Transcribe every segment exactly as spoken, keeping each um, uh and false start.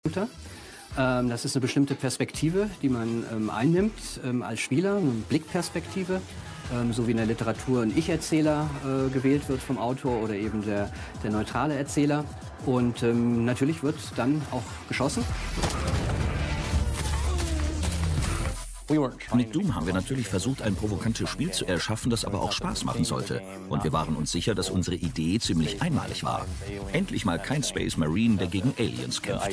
Ähm, das ist eine bestimmte Perspektive, die man ähm, einnimmt ähm, als Spieler, eine Blickperspektive. Ähm, so wie in der Literatur ein Ich-Erzähler äh, gewählt wird vom Autor oder eben der, der neutrale Erzähler. Und ähm, natürlich wird dann auch geschossen. Mit Doom haben wir natürlich versucht, ein provokantes Spiel zu erschaffen, das aber auch Spaß machen sollte. Und wir waren uns sicher, dass unsere Idee ziemlich einmalig war. Endlich mal kein Space Marine, der gegen Aliens kämpft.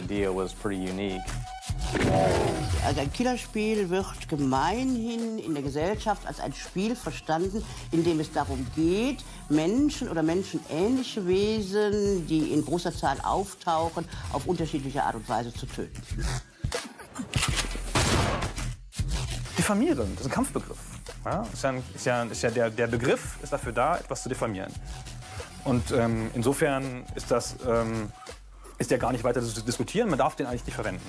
Also ein Killerspiel wird gemeinhin in der Gesellschaft als ein Spiel verstanden, in dem es darum geht, Menschen oder menschenähnliche Wesen, die in großer Zahl auftauchen, auf unterschiedliche Art und Weise zu töten. Diffamieren, das ist ein Kampfbegriff. Ja, ist ja, ist ja, ist ja der, der Begriff ist dafür da, etwas zu diffamieren. Und ähm, insofern ist das ähm, ist der gar nicht weiter zu diskutieren. Man darf den eigentlich nicht verwenden.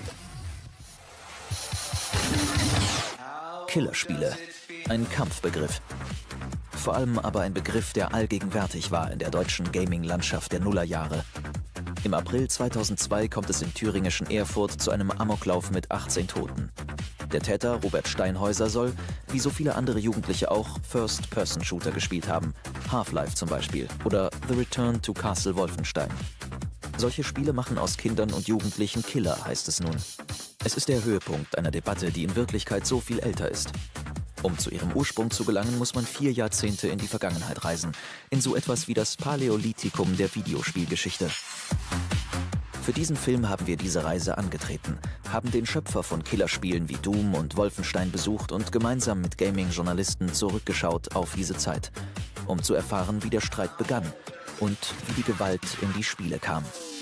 Killerspiele, ein Kampfbegriff. Vor allem aber ein Begriff, der allgegenwärtig war in der deutschen Gaming-Landschaft der Nullerjahre. Im April zweitausendzwei kommt es im thüringischen Erfurt zu einem Amoklauf mit achtzehn Toten. Der Täter, Robert Steinhäuser, soll, wie so viele andere Jugendliche auch, First-Person-Shooter gespielt haben. Half-Life zum Beispiel oder The Return to Castle Wolfenstein. Solche Spiele machen aus Kindern und Jugendlichen Killer, heißt es nun. Es ist der Höhepunkt einer Debatte, die in Wirklichkeit so viel älter ist. Um zu ihrem Ursprung zu gelangen, muss man vier Jahrzehnte in die Vergangenheit reisen. In so etwas wie das Paläolithikum der Videospielgeschichte. Für diesen Film haben wir diese Reise angetreten, haben den Schöpfer von Killerspielen wie Doom und Wolfenstein besucht und gemeinsam mit Gaming-Journalisten zurückgeschaut auf diese Zeit, um zu erfahren, wie der Streit begann und wie die Gewalt in die Spiele kam.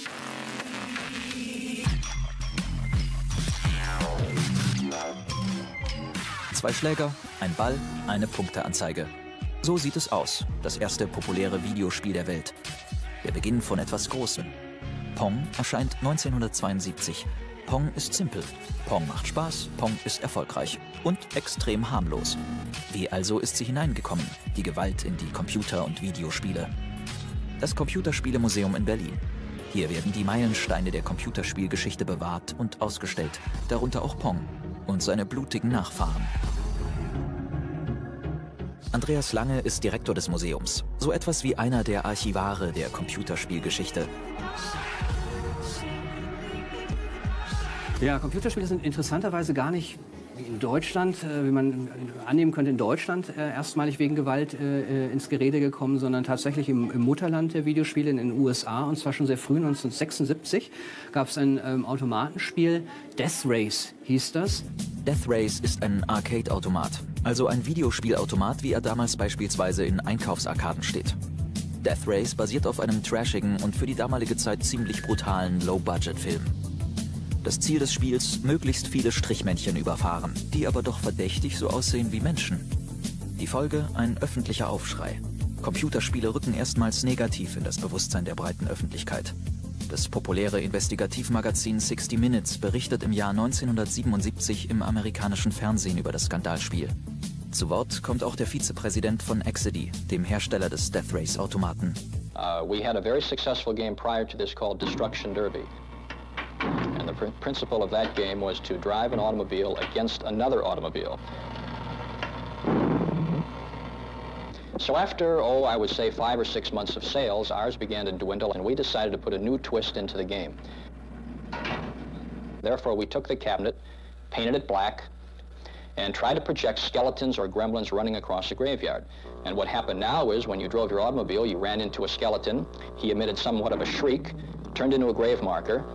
Zwei Schläger, ein Ball, eine Punkteanzeige. So sieht es aus, das erste populäre Videospiel der Welt. Der Beginn von etwas Großem. Pong erscheint neunzehnhundertzweiundsiebzig. Pong ist simpel. Pong macht Spaß, Pong ist erfolgreich und extrem harmlos. Wie also ist sie hineingekommen, die Gewalt in die Computer- und Videospiele? Das Computerspielemuseum in Berlin. Hier werden die Meilensteine der Computerspielgeschichte bewahrt und ausgestellt, darunter auch Pong und seine blutigen Nachfahren. Andreas Lange ist Direktor des Museums, so etwas wie einer der Archivare der Computerspielgeschichte. Ja, Computerspiele sind interessanterweise gar nicht in Deutschland, äh, wie man annehmen könnte, in Deutschland äh, erstmalig wegen Gewalt äh, ins Gerede gekommen, sondern tatsächlich im, im Mutterland der Videospiele in den U S A, und zwar schon sehr früh, neunzehnhundertsechsundsiebzig, gab es ein ähm, Automatenspiel, Death Race hieß das. Death Race ist ein Arcade-Automat, also ein Videospielautomat, wie er damals beispielsweise in Einkaufsarkaden steht. Death Race basiert auf einem trashigen und für die damalige Zeit ziemlich brutalen Low-Budget-Film. Das Ziel des Spiels, möglichst viele Strichmännchen überfahren, die aber doch verdächtig so aussehen wie Menschen. Die Folge, ein öffentlicher Aufschrei. Computerspiele rücken erstmals negativ in das Bewusstsein der breiten Öffentlichkeit. Das populäre Investigativmagazin sixty minutes berichtet im Jahr neunzehnhundertsiebenundsiebzig im amerikanischen Fernsehen über das Skandalspiel. Zu Wort kommt auch der Vizepräsident von Exidy, dem Hersteller des Death Race Automaten. Uh, we had a very successful game prior to this called Destruction Derby. And the pr principle of that game was to drive an automobile against another automobile. So after, oh, I would say five or six months of sales, ours began to dwindle, and we decided to put a new twist into the game. Therefore, we took the cabinet, painted it black, and tried to project skeletons or gremlins running across a graveyard. And what happened now is when you drove your automobile, you ran into a skeleton, he emitted somewhat of a shriek, turned into a grave marker,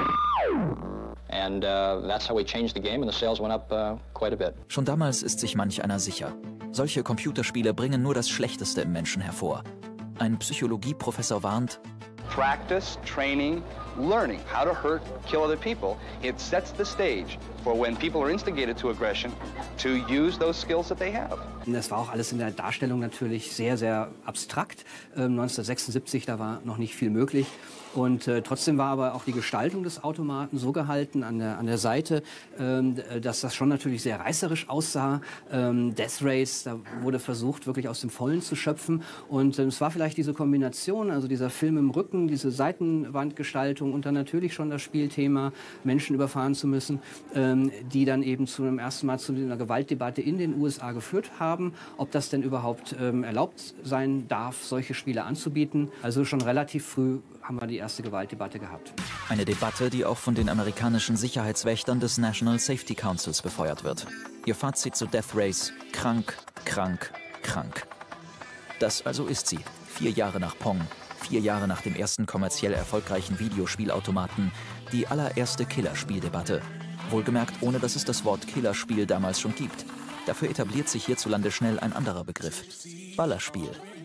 and uh, that's how we changed the game, and the sales went up uh, quite a bit. Schon damals ist sich manch einer sicher. Solche Computerspiele bringen nur das Schlechteste im Menschen hervor. Ein Psychologieprofessor warnt: Practice, training, learning how to hurt, kill other people. It sets the stage for when people are instigated to aggression to use those skills that they have. Das war auch alles in der Darstellung natürlich sehr, sehr abstrakt. Ähm, neunzehnhundertsechsundsiebzig, da war noch nicht viel möglich. Und äh, trotzdem war aber auch die Gestaltung des Automaten so gehalten an der, an der Seite, ähm, dass das schon natürlich sehr reißerisch aussah. Ähm, Death Race, da wurde versucht, wirklich aus dem Vollen zu schöpfen. Und äh, es war vielleicht diese Kombination, also dieser Film im Rücken, diese Seitenwandgestaltung, Gewaltandrohung und dann natürlich schon das Spielthema, Menschen überfahren zu müssen, ähm, die dann eben zum ersten Mal zu einer Gewaltdebatte in den U S A geführt haben, ob das denn überhaupt ähm, erlaubt sein darf, solche Spiele anzubieten. Also schon relativ früh haben wir die erste Gewaltdebatte gehabt. Eine Debatte, die auch von den amerikanischen Sicherheitswächtern des National Safety Councils befeuert wird. Ihr Fazit zu Death Race: krank, krank, krank. Das also ist sie. Vier Jahre nach Pong, vier Jahre nach dem ersten kommerziell erfolgreichen Videospielautomaten, die allererste Killerspieldebatte. Wohlgemerkt, ohne dass es das Wort Killerspiel damals schon gibt. Dafür etabliert sich hierzulande schnell ein anderer Begriff: Ballerspiel.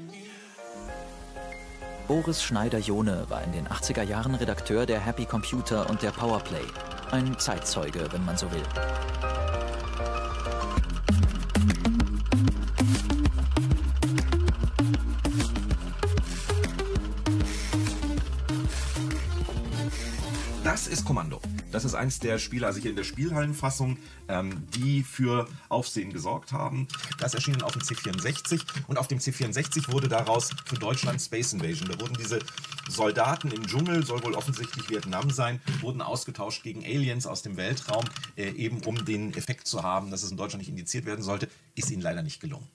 Boris Schneider-Johne war in den achtziger Jahren Redakteur der Happy Computer und der Powerplay. Ein Zeitzeuge, wenn man so will. Das ist Kommando. Das ist eins der Spiele, also hier in der Spielhallenfassung, ähm, die für Aufsehen gesorgt haben. Das erschien auf dem C vierundsechzig und auf dem C vierundsechzig wurde daraus für Deutschland Space Invasion. Da wurden diese Soldaten im Dschungel, soll wohl offensichtlich Vietnam sein, wurden ausgetauscht gegen Aliens aus dem Weltraum, äh, eben um den Effekt zu haben, dass es in Deutschland nicht indiziert werden sollte. Ist ihnen leider nicht gelungen.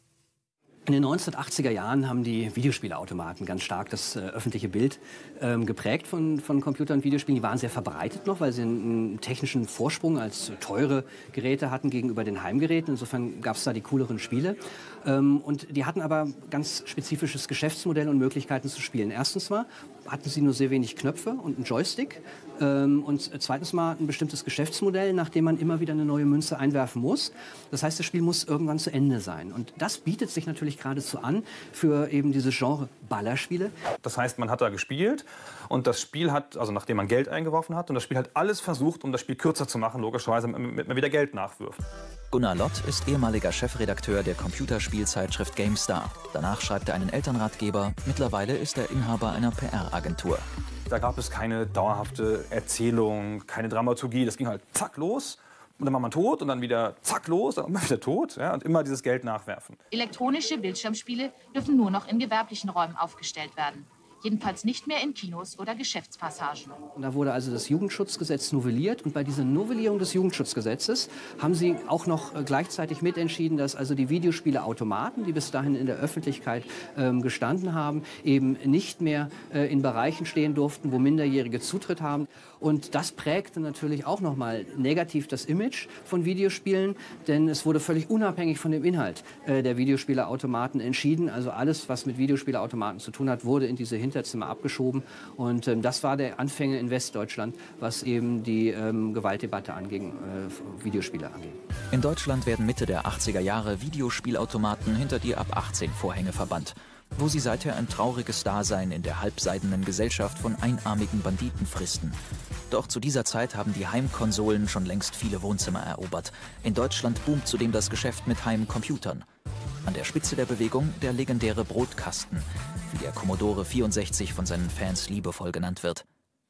In den neunzehnhundertachtziger Jahren haben die Videospielautomaten ganz stark das äh, öffentliche Bild ähm, geprägt von, von Computern und Videospielen. Die waren sehr verbreitet noch, weil sie einen, einen technischen Vorsprung als teure Geräte hatten gegenüber den Heimgeräten. Insofern gab es da die cooleren Spiele. Ähm, und die hatten aber ganz spezifisches Geschäftsmodell und Möglichkeiten zu spielen. Erstens mal hatten sie nur sehr wenig Knöpfe und einen Joystick. Ähm, und zweitens mal ein bestimmtes Geschäftsmodell, nach dem man immer wieder eine neue Münze einwerfen muss. Das heißt, das Spiel muss irgendwann zu Ende sein. Und das bietet sich natürlich geradezu an für eben dieses Genre Ballerspiele. Das heißt, man hat da gespielt und das Spiel hat, also nachdem man Geld eingeworfen hat, und das Spiel hat alles versucht, um das Spiel kürzer zu machen, logischerweise, damit man wieder Geld nachwirft. Gunnar Lott ist ehemaliger Chefredakteur der Computerspielzeitschrift GameStar. Danach schreibt er einen Elternratgeber. Mittlerweile ist er Inhaber einer P R-Agentur. Da gab es keine dauerhafte Erzählung, keine Dramaturgie. Das ging halt zack los. Und dann war man tot und dann wieder zack los, dann immer wieder tot, ja, und immer dieses Geld nachwerfen. Elektronische Bildschirmspiele dürfen nur noch in gewerblichen Räumen aufgestellt werden. Jedenfalls nicht mehr in Kinos oder Geschäftspassagen. Und da wurde also das Jugendschutzgesetz novelliert. Und bei dieser Novellierung des Jugendschutzgesetzes haben sie auch noch äh, gleichzeitig mitentschieden, dass also die Videospieleautomaten, die bis dahin in der Öffentlichkeit ähm, gestanden haben, eben nicht mehr äh, in Bereichen stehen durften, wo Minderjährige Zutritt haben. Und das prägte natürlich auch noch mal negativ das Image von Videospielen, denn es wurde völlig unabhängig von dem Inhalt äh, der Videospieleautomaten entschieden. Also alles, was mit Videospieleautomaten zu tun hat, wurde in diese Hinterzimmer abgeschoben. Und ähm, das war der Anfänger in Westdeutschland, was eben die ähm, Gewaltdebatte anging, äh, Videospiele anging. In Deutschland werden Mitte der achtziger Jahre Videospielautomaten hinter die ab achtzehn Vorhänge verbannt, wo sie seither ein trauriges Dasein in der halbseidenen Gesellschaft von einarmigen Banditen fristen. Doch zu dieser Zeit haben die Heimkonsolen schon längst viele Wohnzimmer erobert. In Deutschland boomt zudem das Geschäft mit Heimcomputern. An der Spitze der Bewegung der legendäre Brotkasten, wie der Commodore vierundsechzig von seinen Fans liebevoll genannt wird.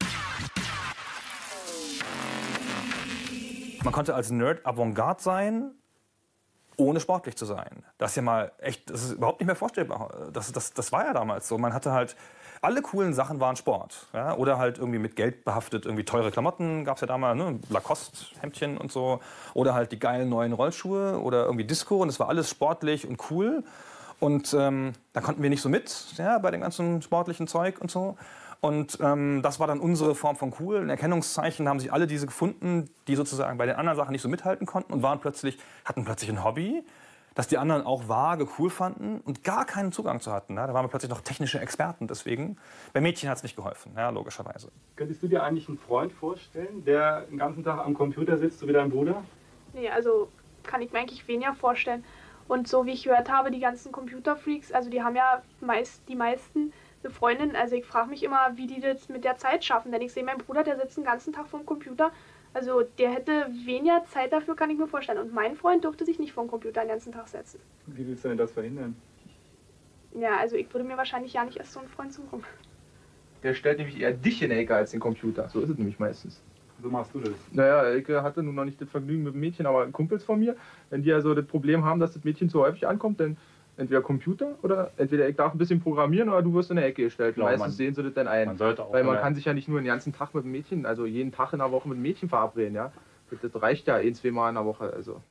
Man konnte als Nerd Avantgarde sein, ohne sportlich zu sein. Das ist ja mal echt, das ist überhaupt nicht mehr vorstellbar. Das, das, das war ja damals so. Man hatte halt, alle coolen Sachen waren Sport. Ja? Oder halt irgendwie mit Geld behaftet, irgendwie teure Klamotten gab es ja damals, ne? Lacoste-Hemdchen und so. Oder halt die geilen neuen Rollschuhe oder irgendwie Disco. Und das war alles sportlich und cool. Und ähm, da konnten wir nicht so mit, ja, bei dem ganzen sportlichen Zeug und so. Und ähm, das war dann unsere Form von cool. Ein Erkennungszeichen, da haben sich alle diese gefunden, die sozusagen bei den anderen Sachen nicht so mithalten konnten und waren plötzlich, hatten plötzlich ein Hobby, das die anderen auch vage cool fanden und gar keinen Zugang zu hatten. Ja, da waren wir plötzlich noch technische Experten deswegen. Bei Mädchen hat es nicht geholfen, ja, logischerweise. Könntest du dir eigentlich einen Freund vorstellen, der den ganzen Tag am Computer sitzt, so wie dein Bruder? Nee, also kann ich mir eigentlich weniger vorstellen. Und so wie ich gehört habe, die ganzen Computerfreaks, also die haben ja meist, die meisten eine Freundin. Also ich frage mich immer, wie die das mit der Zeit schaffen. Denn ich sehe meinen Bruder, der sitzt den ganzen Tag vorm Computer. Also der hätte weniger Zeit dafür, kann ich mir vorstellen. Und mein Freund durfte sich nicht vor dem Computer den ganzen Tag setzen. Wie willst du denn das verhindern? Ja, also ich würde mir wahrscheinlich ja nicht erst so einen Freund suchen. Der stellt nämlich eher dich in die Ecke als den Computer. So ist es nämlich meistens. So machst du das? Naja, ich hatte nun noch nicht das Vergnügen mit dem Mädchen, aber Kumpels von mir, wenn die also das Problem haben, dass das Mädchen zu häufig ankommt, dann Entweder Computer oder entweder ich darf ein bisschen programmieren oder du wirst in der Ecke gestellt. Glaube, Meistens man- sehen sie das dann ein. man sollte auch Weil man immer- kann sich ja nicht nur den ganzen Tag mit einem Mädchen, also jeden Tag in der Woche mit einem Mädchen verabreden, ja. Das, das reicht ja ein, zwei Mal in der Woche. Also.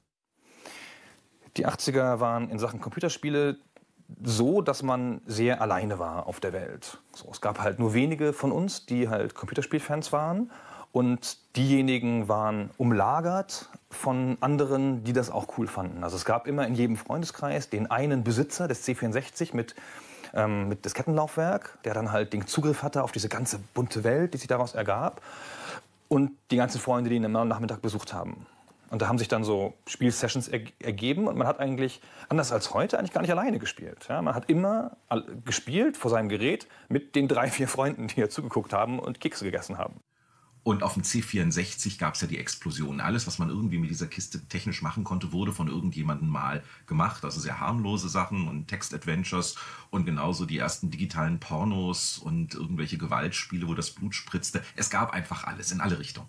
Die achtziger waren in Sachen Computerspiele so, dass man sehr alleine war auf der Welt. So, es gab halt nur wenige von uns, die halt Computerspielfans waren. Und diejenigen waren umlagert von anderen, die das auch cool fanden. Also es gab immer in jedem Freundeskreis den einen Besitzer des C vierundsechzig mit, ähm, mit Diskettenlaufwerk, der dann halt den Zugriff hatte auf diese ganze bunte Welt, die sich daraus ergab. Und die ganzen Freunde, die ihn immer am Nachmittag besucht haben. Und da haben sich dann so Spielsessions erg ergeben und man hat eigentlich, anders als heute, eigentlich gar nicht alleine gespielt. Ja, man hat immer gespielt vor seinem Gerät mit den drei, vier Freunden, die ja zugeguckt haben und Kekse gegessen haben. Und auf dem C vierundsechzig gab es ja die Explosion. Alles, was man irgendwie mit dieser Kiste technisch machen konnte, wurde von irgendjemandem mal gemacht. Also sehr harmlose Sachen und Text-Adventures und genauso die ersten digitalen Pornos und irgendwelche Gewaltspiele, wo das Blut spritzte. Es gab einfach alles in alle Richtungen.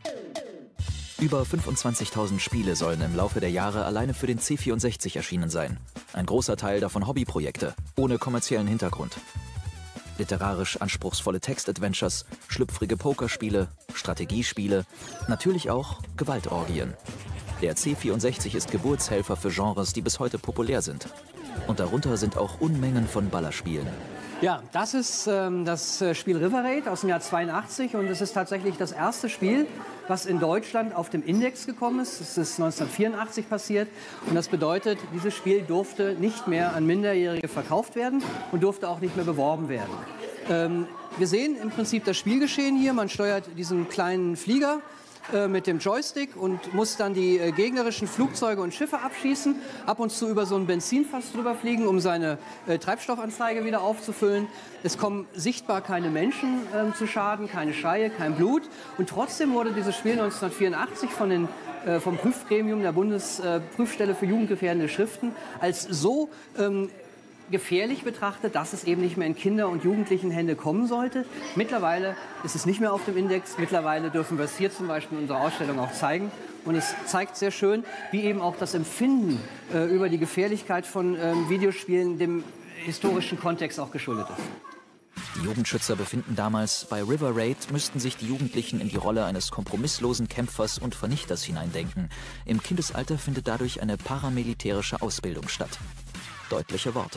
Über fünfundzwanzigtausend Spiele sollen im Laufe der Jahre alleine für den C vierundsechzig erschienen sein. Ein großer Teil davon Hobbyprojekte, ohne kommerziellen Hintergrund. Literarisch anspruchsvolle Text-Adventures, schlüpfrige Pokerspiele, Strategiespiele, natürlich auch Gewaltorgien. Der C vierundsechzig ist Geburtshelfer für Genres, die bis heute populär sind. Und darunter sind auch Unmengen von Ballerspielen. Ja, das ist ähm, das äh, Spiel River Raid aus dem Jahr zweiundachtzig und es ist tatsächlich das erste Spiel, was in Deutschland auf dem Index gekommen ist. Es ist neunzehnhundertvierundachtzig passiert und das bedeutet, dieses Spiel durfte nicht mehr an Minderjährige verkauft werden und durfte auch nicht mehr beworben werden. Ähm, wir sehen im Prinzip das Spielgeschehen hier. Man steuert diesen kleinen Flieger äh, mit dem Joystick und muss dann die äh, gegnerischen Flugzeuge und Schiffe abschießen, ab und zu über so ein Benzinfass drüber fliegen, um seine äh, Treibstoffanzeige wieder aufzufüllen. Es kommen sichtbar keine Menschen äh, zu Schaden, keine Schreie, kein Blut. Und trotzdem wurde dieses Spiel neunzehnhundertvierundachtzig von den, äh, vom Prüfgremium der Bundesprüfstelle äh, für jugendgefährdende Schriften als so ähm, gefährlich betrachtet, dass es eben nicht mehr in Kinder- und Jugendlichenhände kommen sollte. Mittlerweile ist es nicht mehr auf dem Index. Mittlerweile dürfen wir es hier zum Beispiel in unserer Ausstellung auch zeigen. Und es zeigt sehr schön, wie eben auch das Empfinden äh, über die Gefährlichkeit von ähm, Videospielen dem historischen Kontext auch geschuldet ist. Die Jugendschützer befinden damals, bei River Raid müssten sich die Jugendlichen in die Rolle eines kompromisslosen Kämpfers und Vernichters hineindenken. Im Kindesalter findet dadurch eine paramilitärische Ausbildung statt. Deutliche Worte.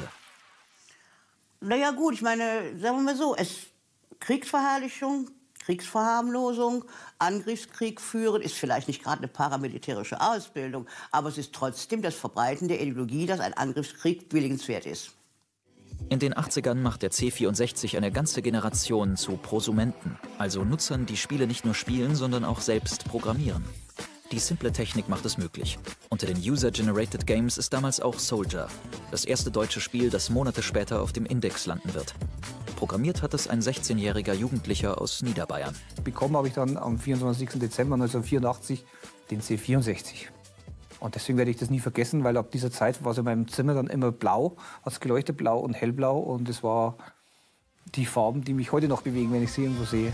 Naja gut, ich meine, sagen wir mal so, es Kriegsverherrlichung, Kriegsverharmlosung, Angriffskrieg führen, ist vielleicht nicht gerade eine paramilitärische Ausbildung, aber es ist trotzdem das Verbreiten der Ideologie, dass ein Angriffskrieg billigenswert ist. In den achtzigern macht der C vierundsechzig eine ganze Generation zu Prosumenten, also Nutzern, die Spiele nicht nur spielen, sondern auch selbst programmieren. Die simple Technik macht es möglich. Unter den User-Generated Games ist damals auch Soldier, das erste deutsche Spiel, das Monate später auf dem Index landen wird. Programmiert hat es ein sechzehnjähriger Jugendlicher aus Niederbayern. Bekommen habe ich dann am vierundzwanzigsten Dezember neunzehnhundertvierundachtzig den C vierundsechzig. Und deswegen werde ich das nie vergessen, weil ab dieser Zeit war es in meinem Zimmer dann immer blau, hat es geleuchtet, blau und hellblau. Und es war die Farben, die mich heute noch bewegen, wenn ich sie irgendwo sehe.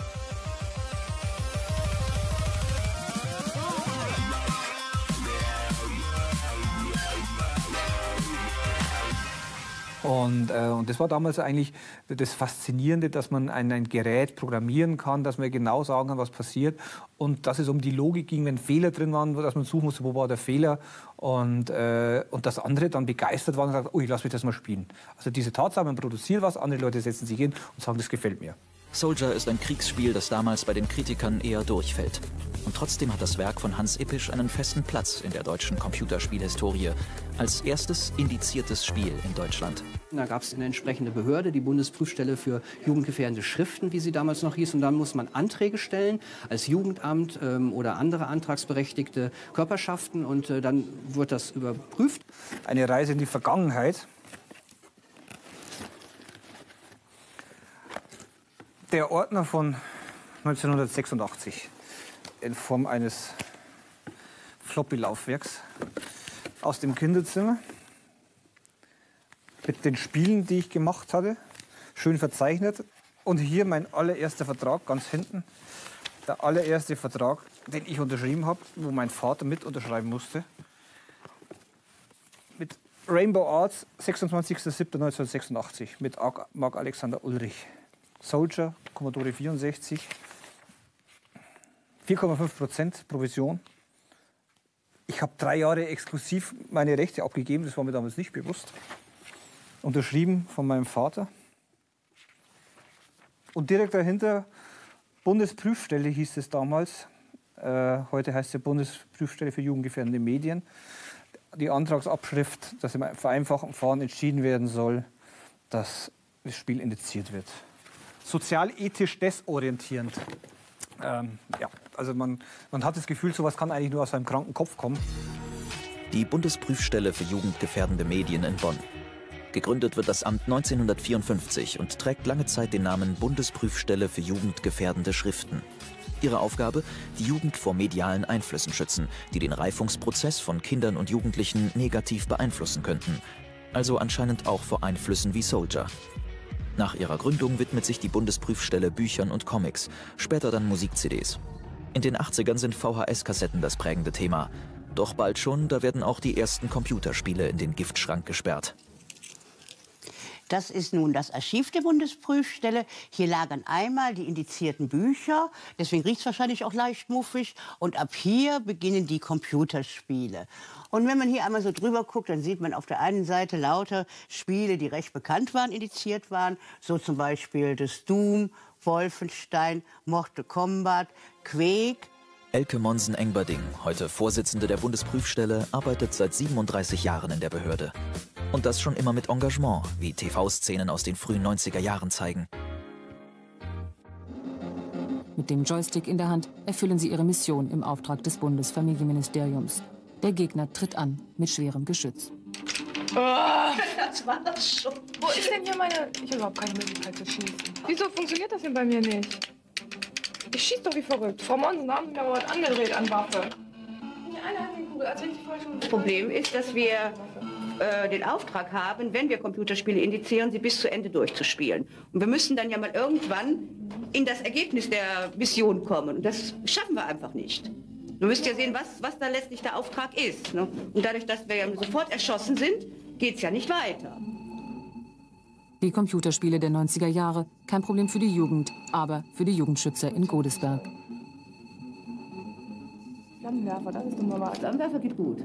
Und, äh, und das war damals eigentlich das Faszinierende, dass man ein, ein Gerät programmieren kann, dass man genau sagen kann, was passiert. Und dass es um die Logik ging, wenn Fehler drin waren, dass man suchen musste, wo war der Fehler. Und, äh, und dass andere dann begeistert waren und sagen, ui, lass mich das mal spielen. Also diese Tatsache, man produziert was, andere Leute setzen sich hin und sagen, das gefällt mir. Soldier ist ein Kriegsspiel, das damals bei den Kritikern eher durchfällt. Und trotzdem hat das Werk von Hans Ippisch einen festen Platz in der deutschen Computerspielhistorie. Als erstes indiziertes Spiel in Deutschland. Da gab es eine entsprechende Behörde, die Bundesprüfstelle für jugendgefährdende Schriften, wie sie damals noch hieß. Und dann muss man Anträge stellen als Jugendamt ähm, oder andere antragsberechtigte Körperschaften. Und äh, dann wird das überprüft. Eine Reise in die Vergangenheit. Der Ordner von neunzehnhundertsechsundachtzig in Form eines Floppy-Laufwerks aus dem Kinderzimmer mit den Spielen, die ich gemacht hatte, schön verzeichnet. Und hier mein allererster Vertrag, ganz hinten, der allererste Vertrag, den ich unterschrieben habe, wo mein Vater mit unterschreiben musste, mit Rainbow Arts, sechsundzwanzigster siebter neunzehnhundertsechsundachtzig mit Marc Alexander Ulrich. Soldier, Commodore vierundsechzig, vier Komma fünf Prozent Provision. Ich habe drei Jahre exklusiv meine Rechte abgegeben, das war mir damals nicht bewusst. Unterschrieben von meinem Vater. Und direkt dahinter Bundesprüfstelle hieß es damals. Äh, heute heißt es Bundesprüfstelle für jugendgefährdende Medien. Die Antragsabschrift, dass im vereinfachten Verfahren entschieden werden soll, dass das Spiel indiziert wird. Sozialethisch desorientierend. Ähm, ja, also man, man hat das Gefühl, sowas kann eigentlich nur aus einem kranken Kopf kommen. Die Bundesprüfstelle für jugendgefährdende Medien in Bonn. Gegründet wird das Amt neunzehnhundertvierundfünfzig und trägt lange Zeit den Namen Bundesprüfstelle für jugendgefährdende Schriften. Ihre Aufgabe, die Jugend vor medialen Einflüssen schützen, die den Reifungsprozess von Kindern und Jugendlichen negativ beeinflussen könnten. Also anscheinend auch vor Einflüssen wie Soldier. Nach ihrer Gründung widmet sich die Bundesprüfstelle Büchern und Comics, später dann Musik-C Ds. In den achtzigern sind V H S-Kassetten das prägende Thema. Doch bald schon, da werden auch die ersten Computerspiele in den Giftschrank gesperrt. Das ist nun das Archiv der Bundesprüfstelle. Hier lagern einmal die indizierten Bücher, deswegen riecht es wahrscheinlich auch leicht muffig. Und ab hier beginnen die Computerspiele. Und wenn man hier einmal so drüber guckt, dann sieht man auf der einen Seite lauter Spiele, die recht bekannt waren, indiziert waren. So zum Beispiel das Doom, Wolfenstein, Mortal Kombat, Quake. Elke Monsen-Engberding, heute Vorsitzende der Bundesprüfstelle, arbeitet seit siebenunddreißig Jahren in der Behörde. Und das schon immer mit Engagement, wie T V-Szenen aus den frühen neunziger Jahren zeigen. Mit dem Joystick in der Hand erfüllen sie ihre Mission im Auftrag des Bundesfamilienministeriums. Der Gegner tritt an mit schwerem Geschütz. Oh, das war das schon. Wo ist denn hier meine... Ich habe überhaupt keine Möglichkeit zu schießen. Wieso funktioniert das denn bei mir nicht? Ich schieße doch wie verrückt. Frau Monsen, da haben Sie mir aber was angedreht an Waffe. Das Problem ist, dass wir äh, den Auftrag haben, wenn wir Computerspiele indizieren, sie bis zu Ende durchzuspielen. Und wir müssen dann ja mal irgendwann in das Ergebnis der Mission kommen. Und das schaffen wir einfach nicht. Du müsst ja sehen, was, was da letztlich der Auftrag ist. Ne? Und dadurch, dass wir ja sofort erschossen sind, geht es ja nicht weiter. Die Computerspiele der neunziger Jahre, kein Problem für die Jugend, aber für die Jugendschützer in Godesberg. Flammenwerfer, das ist doch mal was. Flammenwerfer geht gut.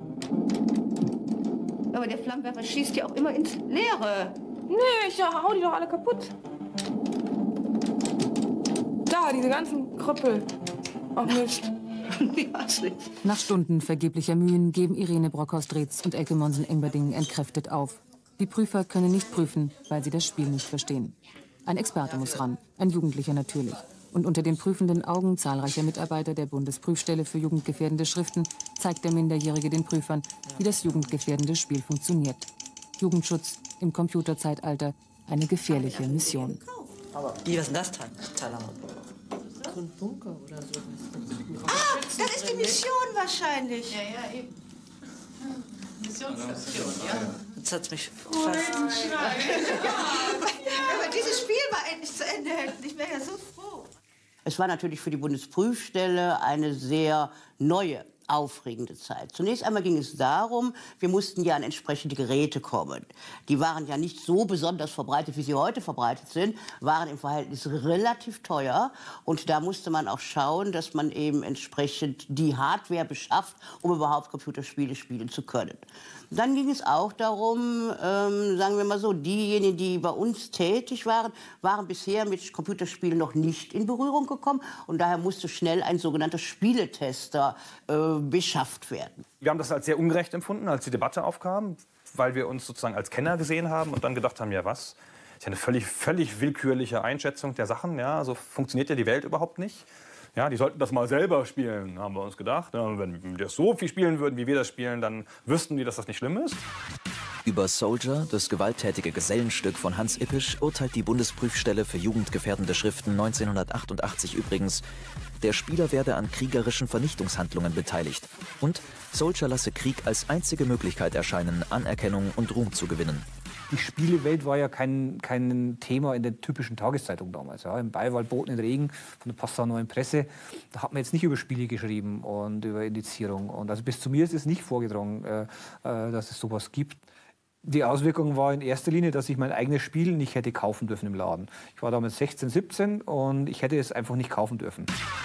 Aber der Flammenwerfer schießt ja auch immer ins Leere. Nee, ich hau die doch alle kaputt. Da, diese ganzen Krüppel. Ach Mist. Nach Stunden vergeblicher Mühen geben Irene Brockhaus-Dretz und Elke Monsen-Engberding entkräftet auf. Die Prüfer können nicht prüfen, weil sie das Spiel nicht verstehen. Ein Experte muss ran, ein Jugendlicher natürlich. Und unter den prüfenden Augen zahlreicher Mitarbeiter der Bundesprüfstelle für jugendgefährdende Schriften zeigt der Minderjährige den Prüfern, wie das jugendgefährdende Spiel funktioniert. Jugendschutz im Computerzeitalter, eine gefährliche Mission. Wie, was ist denn das Teil? So ein Bunker oder so. Ah, das ist die Mission wahrscheinlich. Ja, ja, eben. Missionsstation, ja. Jetzt hat's mich fast... Aber dieses Spiel war endlich zu Ende. Ich wäre ja so froh. Es war natürlich für die Bundesprüfstelle eine sehr neue, aufregende Zeit. Zunächst einmal ging es darum, wir mussten ja an entsprechende Geräte kommen. Die waren ja nicht so besonders verbreitet, wie sie heute verbreitet sind, waren im Verhältnis relativ teuer. Und da musste man auch schauen, dass man eben entsprechend die Hardware beschafft, um überhaupt Computerspiele spielen zu können. Dann ging es auch darum, ähm, sagen wir mal so, diejenigen, die bei uns tätig waren, waren bisher mit Computerspielen noch nicht in Berührung gekommen. Und daher musste schnell ein sogenannter Spieletester äh, beschafft werden. Wir haben das als sehr ungerecht empfunden, als die Debatte aufkam, weil wir uns sozusagen als Kenner gesehen haben und dann gedacht haben, ja was, das ist ja eine völlig, völlig willkürliche Einschätzung der Sachen. Ja, so funktioniert ja die Welt überhaupt nicht. Ja, die sollten das mal selber spielen, haben wir uns gedacht. Ja, wenn die das so viel spielen würden, wie wir das spielen, dann wüssten die, dass das nicht schlimm ist. Über Soldier, das gewalttätige Gesellenstück von Hans Ippisch, urteilt die Bundesprüfstelle für jugendgefährdende Schriften neunzehnhundertachtundachtzig übrigens, der Spieler werde an kriegerischen Vernichtungshandlungen beteiligt. Und Soldier lasse Krieg als einzige Möglichkeit erscheinen, Anerkennung und Ruhm zu gewinnen. die Spielewelt war ja kein, kein Thema in der typischen Tageszeitung damals. Ja. Im Bayreuth Boten in Regen von der Passauer Neuen Presse, da hat man jetzt nicht über Spiele geschrieben und über Indizierung. Und also bis zu mir ist es nicht vorgedrungen, äh, äh, dass es sowas gibt. Die Auswirkung war in erster Linie, dass ich mein eigenes Spiel nicht hätte kaufen dürfen im Laden. Ich war damals sechzehn, siebzehn und ich hätte es einfach nicht kaufen dürfen.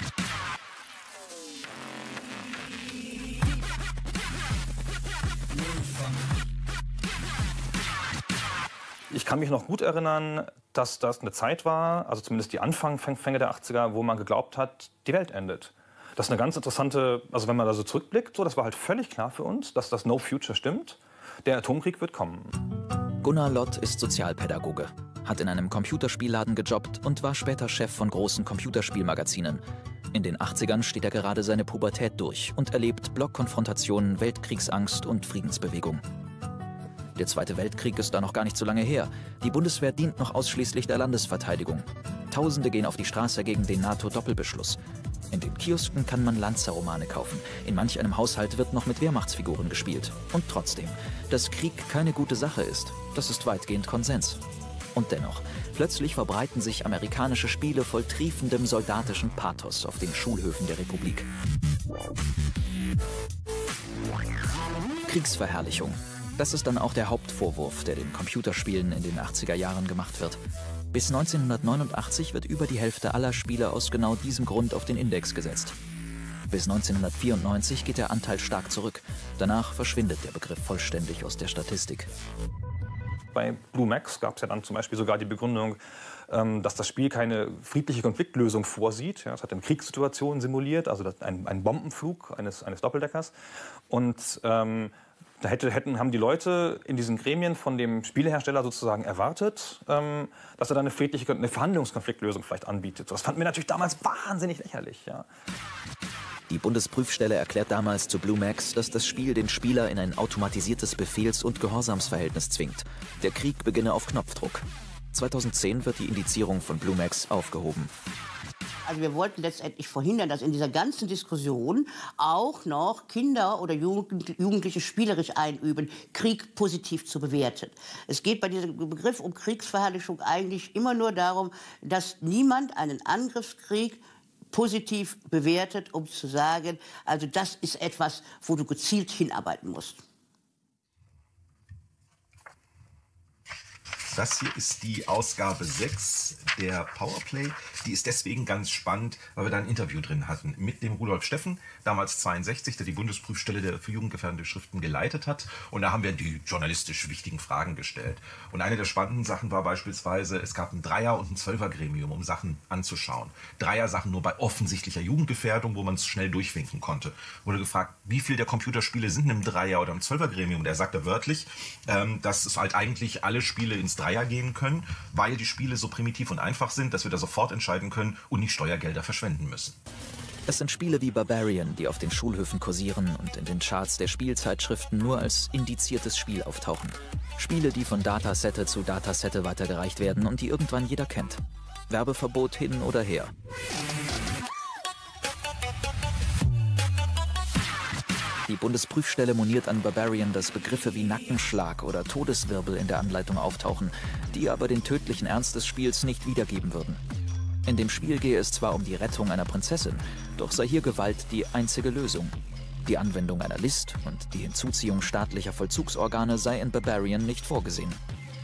Ich kann mich noch gut erinnern, dass das eine Zeit war, also zumindest die Anfänge der achtziger, wo man geglaubt hat, die Welt endet. Das ist eine ganz interessante, also wenn man da so zurückblickt, so, das war halt völlig klar für uns, dass das No Future stimmt. Der Atomkrieg wird kommen. Gunnar Lott ist Sozialpädagoge, hat in einem Computerspielladen gejobbt und war später Chef von großen Computerspielmagazinen. In den achtzigern steht er gerade seine Pubertät durch und erlebt Blockkonfrontationen, Weltkriegsangst und Friedensbewegung. Der Zweite Weltkrieg ist da noch gar nicht so lange her. Die Bundeswehr dient noch ausschließlich der Landesverteidigung. Tausende gehen auf die Straße gegen den NATO-Doppelbeschluss. In den Kiosken kann man Lanzer-Romane kaufen. In manch einem Haushalt wird noch mit Wehrmachtsfiguren gespielt. Und trotzdem, dass Krieg keine gute Sache ist, das ist weitgehend Konsens. Und dennoch, plötzlich verbreiten sich amerikanische Spiele voll triefendem soldatischen Pathos auf den Schulhöfen der Republik. Kriegsverherrlichung. Das ist dann auch der Hauptvorwurf, der den Computerspielen in den achtziger Jahren gemacht wird. Bis neunzehnhundertneunundachtzig wird über die Hälfte aller Spiele aus genau diesem Grund auf den Index gesetzt. Bis neunzehnhundertvierundneunzig geht der Anteil stark zurück. Danach verschwindet der Begriff vollständig aus der Statistik. Bei Blue Max gab es ja dann zum Beispiel sogar die Begründung, dass das Spiel keine friedliche Konfliktlösung vorsieht. Ja, es hat eine Kriegssituation simuliert, also ein, ein Bombenflug eines, eines Doppeldeckers. Und ähm, da hätte, hätten, haben die Leute in diesen Gremien von dem Spielehersteller sozusagen erwartet, ähm, dass er dann eine friedliche eine Verhandlungskonfliktlösung vielleicht anbietet. Das fanden wir natürlich damals wahnsinnig lächerlich. Ja. Die Bundesprüfstelle erklärt damals zu Blue Max, dass das Spiel den Spieler in ein automatisiertes Befehls- und Gehorsamsverhältnis zwingt. Der Krieg beginne auf Knopfdruck. zweitausendzehn wird die Indizierung von Blue Max aufgehoben. Also wir wollten letztendlich verhindern, dass in dieser ganzen Diskussion auch noch Kinder oder Jugend, Jugendliche spielerisch einüben, Krieg positiv zu bewerten. Es geht bei diesem Begriff um Kriegsverherrlichung eigentlich immer nur darum, dass niemand einen Angriffskrieg positiv bewertet, um zu sagen, also das ist etwas, wo du gezielt hinarbeiten musst. Das hier ist die Ausgabe sechs der Powerplay. Die ist deswegen ganz spannend, weil wir da ein Interview drin hatten mit dem Rudolf Steffen, damals zweiundsechzig, der die Bundesprüfstelle der für jugendgefährdende Schriften geleitet hat. Und da haben wir die journalistisch wichtigen Fragen gestellt. Und eine der spannenden Sachen war beispielsweise, es gab ein Dreier- und ein Zwölfer-Gremium, um Sachen anzuschauen. Dreier-Sachen nur bei offensichtlicher Jugendgefährdung, wo man es schnell durchwinken konnte. Wurde gefragt, wie viel der Computerspiele sind in einem Dreier- oder im Zwölfer-Gremium? Der sagte wörtlich, ähm, dass es halt eigentlich alle Spiele ins Dreier gehen können, weil die Spiele so primitiv und einfach sind, dass wir da sofort entscheiden können und nicht Steuergelder verschwenden müssen. Es sind Spiele wie Barbarian, die auf den Schulhöfen kursieren und in den Charts der Spielzeitschriften nur als indiziertes Spiel auftauchen. Spiele, die von Datasette zu Datasette weitergereicht werden und die irgendwann jeder kennt. Werbeverbot hin oder her. Die Bundesprüfstelle moniert an Barbarian, dass Begriffe wie Nackenschlag oder Todeswirbel in der Anleitung auftauchen, die aber den tödlichen Ernst des Spiels nicht wiedergeben würden. In dem Spiel gehe es zwar um die Rettung einer Prinzessin, doch sei hier Gewalt die einzige Lösung. Die Anwendung einer List und die Hinzuziehung staatlicher Vollzugsorgane sei in Barbarian nicht vorgesehen.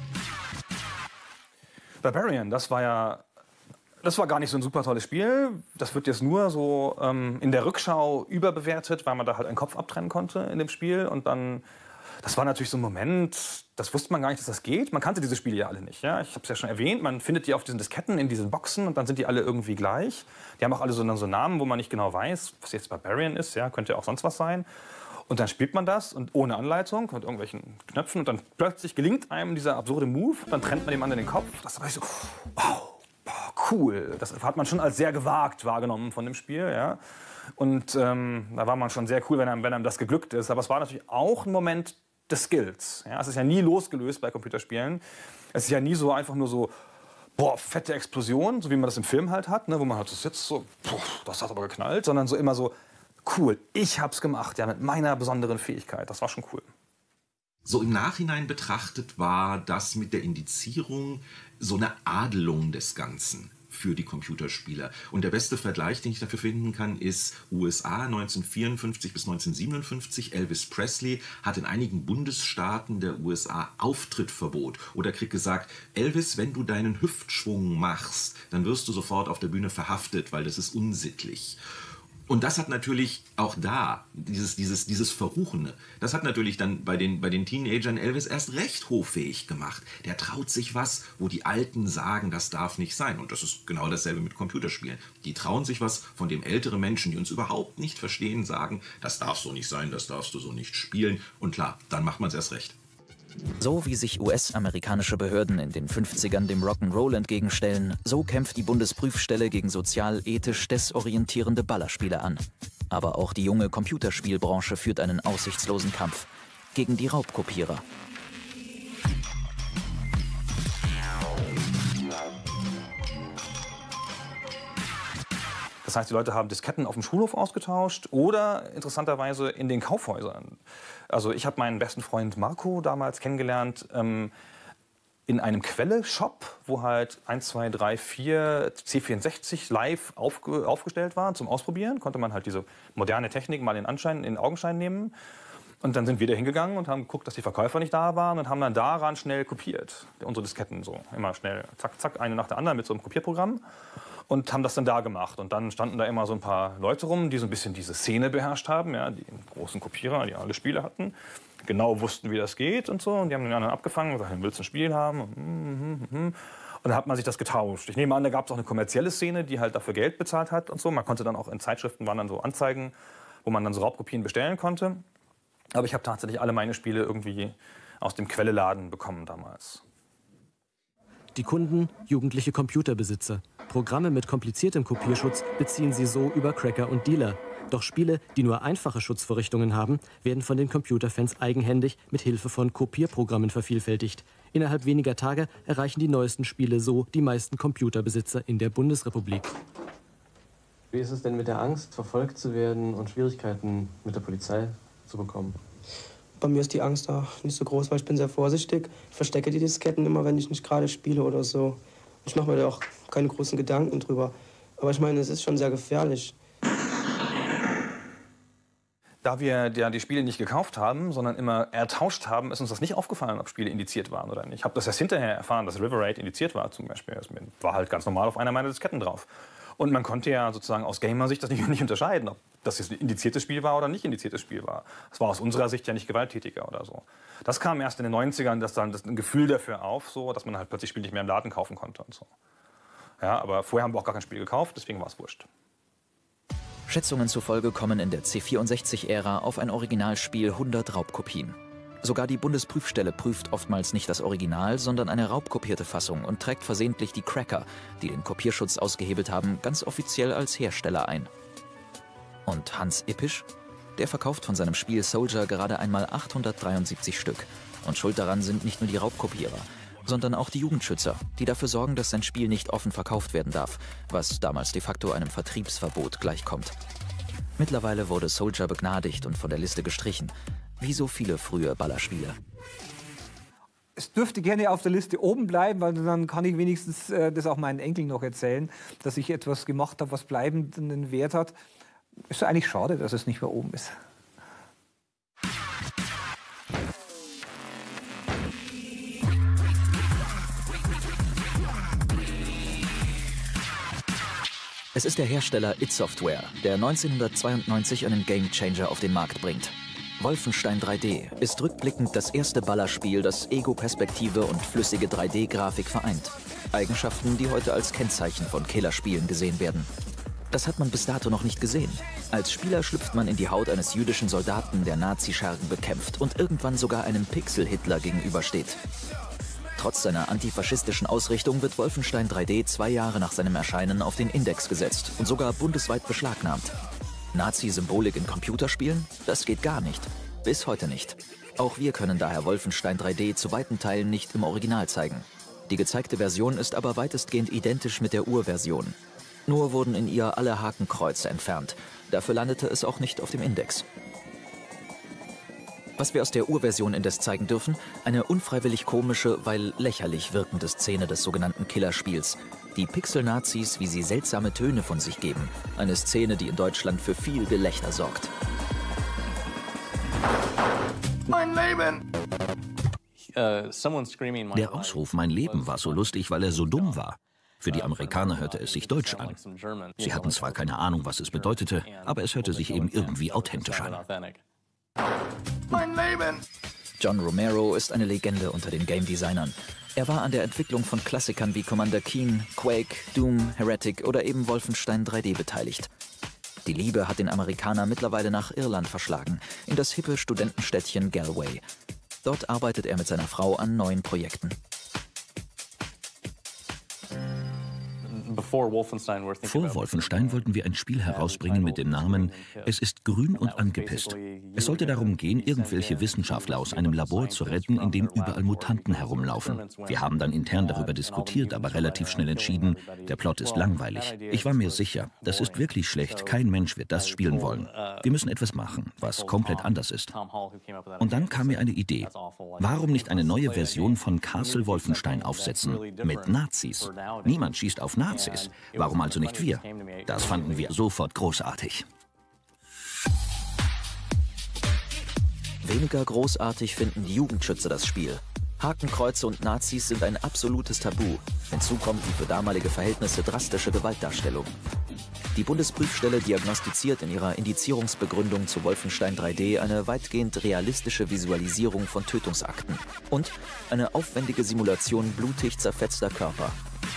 Barbarian, das war ja Das war gar nicht so ein super tolles Spiel. Das wird jetzt nur so ähm, in der Rückschau überbewertet, weil man da halt einen Kopf abtrennen konnte in dem Spiel. Und dann, das war natürlich so ein Moment, das wusste man gar nicht, dass das geht. Man kannte diese Spiele ja alle nicht. Ja? Ich habe es ja schon erwähnt, man findet die auf diesen Disketten in diesen Boxen und dann sind die alle irgendwie gleich. Die haben auch alle so, so Namen, wo man nicht genau weiß, was jetzt Barbarian ist. Ja? Könnte ja auch sonst was sein. Und dann spielt man das und ohne Anleitung mit irgendwelchen Knöpfen und dann plötzlich gelingt einem dieser absurde Move. Dann trennt man dem anderen den Kopf. Das war so, wow. Cool. Das hat man schon als sehr gewagt wahrgenommen von dem Spiel. Ja? Und ähm, da war man schon sehr cool, wenn einem, wenn einem das geglückt ist. Aber es war natürlich auch ein Moment des Skills. Ja? Es ist ja nie losgelöst bei Computerspielen. Es ist ja nie so einfach nur so, boah, fette Explosion, so wie man das im Film halt hat, ne? Wo man halt so sitzt, so, boah, das hat aber geknallt. Sondern so immer so, cool, ich hab's gemacht, ja, mit meiner besonderen Fähigkeit. Das war schon cool. So im Nachhinein betrachtet war das mit der Indizierung so eine Adelung des Ganzen für die Computerspieler. Und der beste Vergleich, den ich dafür finden kann, ist U S A neunzehnhundertvierundfünfzig bis neunzehnhundertsiebenundfünfzig. Elvis Presley hat in einigen Bundesstaaten der U S A Auftrittverbot oder kriegt gesagt, Elvis, wenn du deinen Hüftschwung machst, dann wirst du sofort auf der Bühne verhaftet, weil das ist unsittlich. Und das hat natürlich auch da, dieses, dieses, dieses Verruchene, das hat natürlich dann bei den, bei den Teenagern Elvis erst recht hoffähig gemacht. Der traut sich was, wo die Alten sagen, das darf nicht sein. Und das ist genau dasselbe mit Computerspielen. Die trauen sich was, von dem ältere Menschen, die uns überhaupt nicht verstehen, sagen, das darf so nicht sein, das darfst du so nicht spielen. Und klar, dann macht man es erst recht. So wie sich U S-amerikanische Behörden in den fünfzigern dem Rock'n'Roll entgegenstellen, so kämpft die Bundesprüfstelle gegen sozial-ethisch desorientierende Ballerspiele an. Aber auch die junge Computerspielbranche führt einen aussichtslosen Kampf gegen die Raubkopierer. Das heißt, die Leute haben Disketten auf dem Schulhof ausgetauscht oder interessanterweise in den Kaufhäusern. Also ich habe meinen besten Freund Marco damals kennengelernt ähm, in einem Quelle-Shop, wo halt eins, zwei, drei, vier C vierundsechzig live aufge aufgestellt waren zum Ausprobieren. Konnte man halt diese moderne Technik mal in, Anschein, in Augenschein nehmen. Und dann sind wir da hingegangen und haben geguckt, dass die Verkäufer nicht da waren und haben dann daran schnell kopiert. Unsere Disketten so, immer schnell, zack, zack, eine nach der anderen mit so einem Kopierprogramm. Und haben das dann da gemacht. Und dann standen da immer so ein paar Leute rum, die so ein bisschen diese Szene beherrscht haben, ja, die großen Kopierer, die alle Spiele hatten, genau wussten, wie das geht und so. Und die haben den anderen abgefangen und gesagt, willst du ein Spiel haben? Und dann hat man sich das getauscht. Ich nehme an, da gab es auch eine kommerzielle Szene, die halt dafür Geld bezahlt hat und so. Man konnte dann auch in Zeitschriften, waren dann so Anzeigen, wo man dann so Raubkopien bestellen konnte. Aber ich habe tatsächlich alle meine Spiele irgendwie aus dem Quelleladen bekommen damals. Die Kunden, jugendliche Computerbesitzer. Programme mit kompliziertem Kopierschutz beziehen sie so über Cracker und Dealer. Doch Spiele, die nur einfache Schutzvorrichtungen haben, werden von den Computerfans eigenhändig mit Hilfe von Kopierprogrammen vervielfältigt. Innerhalb weniger Tage erreichen die neuesten Spiele so die meisten Computerbesitzer in der Bundesrepublik. Wie ist es denn mit der Angst, verfolgt zu werden und Schwierigkeiten mit der Polizei zu bekommen? Bei mir ist die Angst da nicht so groß, weil ich bin sehr vorsichtig. Ich verstecke die Disketten immer, wenn ich nicht gerade spiele oder so. Ich mache mir da auch keine großen Gedanken drüber. Aber ich meine, es ist schon sehr gefährlich. Da wir ja die Spiele nicht gekauft haben, sondern immer ertauscht haben, ist uns das nicht aufgefallen, ob Spiele indiziert waren oder nicht. Ich habe das erst hinterher erfahren, dass River Raid indiziert war zum Beispiel. Das war halt ganz normal auf einer meiner Disketten drauf. Und man konnte ja sozusagen aus Gamer-Sicht das nicht, nicht unterscheiden, ob das jetzt ein indiziertes Spiel war oder nicht indiziertes Spiel war. Das war aus unserer Sicht ja nicht gewalttätiger oder so. Das kam erst in den neunzigern, dass dann das ein Gefühl dafür auf, so, dass man halt plötzlich Spiele nicht mehr im Laden kaufen konnte und so. Ja, aber vorher haben wir auch gar kein Spiel gekauft, deswegen war es wurscht. Schätzungen zufolge kommen in der C vierundsechzig-Ära auf ein Originalspiel hundert Raubkopien. Sogar die Bundesprüfstelle prüft oftmals nicht das Original, sondern eine raubkopierte Fassung und trägt versehentlich die Cracker, die den Kopierschutz ausgehebelt haben, ganz offiziell als Hersteller ein. Und Hans Ippisch? Der verkauft von seinem Spiel Soldier gerade einmal achthundertdreiundsiebzig Stück. Und schuld daran sind nicht nur die Raubkopierer, sondern auch die Jugendschützer, die dafür sorgen, dass sein Spiel nicht offen verkauft werden darf, was damals de facto einem Vertriebsverbot gleichkommt. Mittlerweile wurde Soldier begnadigt und von der Liste gestrichen, wie so viele frühe Ballerspiele. Es dürfte gerne auf der Liste oben bleiben, weil dann kann ich wenigstens äh, das auch meinen Enkeln noch erzählen, dass ich etwas gemacht habe, was bleibenden Wert hat. Ist eigentlich schade, dass es nicht mehr oben ist. Es ist der Hersteller id Software, der neunzehnhundertzweiundneunzig einen Gamechanger auf den Markt bringt. Wolfenstein drei D ist rückblickend das erste Ballerspiel, das Ego-Perspektive und flüssige drei D-Grafik vereint. Eigenschaften, die heute als Kennzeichen von Killerspielen gesehen werden. Das hat man bis dato noch nicht gesehen. Als Spieler schlüpft man in die Haut eines jüdischen Soldaten, der Nazi-Schergen bekämpft und irgendwann sogar einem Pixel-Hitler gegenübersteht. Trotz seiner antifaschistischen Ausrichtung wird Wolfenstein drei D zwei Jahre nach seinem Erscheinen auf den Index gesetzt und sogar bundesweit beschlagnahmt. Nazi-Symbolik in Computerspielen? Das geht gar nicht. Bis heute nicht. Auch wir können daher Wolfenstein drei D zu weiten Teilen nicht im Original zeigen. Die gezeigte Version ist aber weitestgehend identisch mit der Urversion. Nur wurden in ihr alle Hakenkreuze entfernt. Dafür landete es auch nicht auf dem Index. Was wir aus der Urversion indes zeigen dürfen, eine unfreiwillig komische, weil lächerlich wirkende Szene des sogenannten Killerspiels. Die Pixel-Nazis, wie sie seltsame Töne von sich geben. Eine Szene, die in Deutschland für viel Gelächter sorgt. Mein Leben! Der Ausruf "Mein Leben" war so lustig, weil er so dumm war. Für die Amerikaner hörte es sich deutsch an. Sie hatten zwar keine Ahnung, was es bedeutete, aber es hörte sich eben irgendwie authentisch an. Mein Leben! John Romero ist eine Legende unter den Game-Designern. Er war an der Entwicklung von Klassikern wie Commander Keen, Quake, Doom, Heretic oder eben Wolfenstein drei D beteiligt. Die Liebe hat den Amerikaner mittlerweile nach Irland verschlagen, in das hippe Studentenstädtchen Galway. Dort arbeitet er mit seiner Frau an neuen Projekten. Vor Wolfenstein wollten wir ein Spiel herausbringen mit dem Namen "Es ist grün und angepisst". Es sollte darum gehen, irgendwelche Wissenschaftler aus einem Labor zu retten, in dem überall Mutanten herumlaufen. Wir haben dann intern darüber diskutiert, aber relativ schnell entschieden, der Plot ist langweilig. Ich war mir sicher, das ist wirklich schlecht, kein Mensch wird das spielen wollen. Wir müssen etwas machen, was komplett anders ist. Und dann kam mir eine Idee. Warum nicht eine neue Version von Castle Wolfenstein aufsetzen, mit Nazis? Niemand schießt auf Nazis. Warum also nicht wir? Das fanden wir sofort großartig. Weniger großartig finden die Jugendschützer das Spiel. Hakenkreuze und Nazis sind ein absolutes Tabu. Hinzu kommt die für damalige Verhältnisse drastische Gewaltdarstellung. Die Bundesprüfstelle diagnostiziert in ihrer Indizierungsbegründung zu Wolfenstein drei D eine weitgehend realistische Visualisierung von Tötungsakten und eine aufwendige Simulation blutig zerfetzter Körper.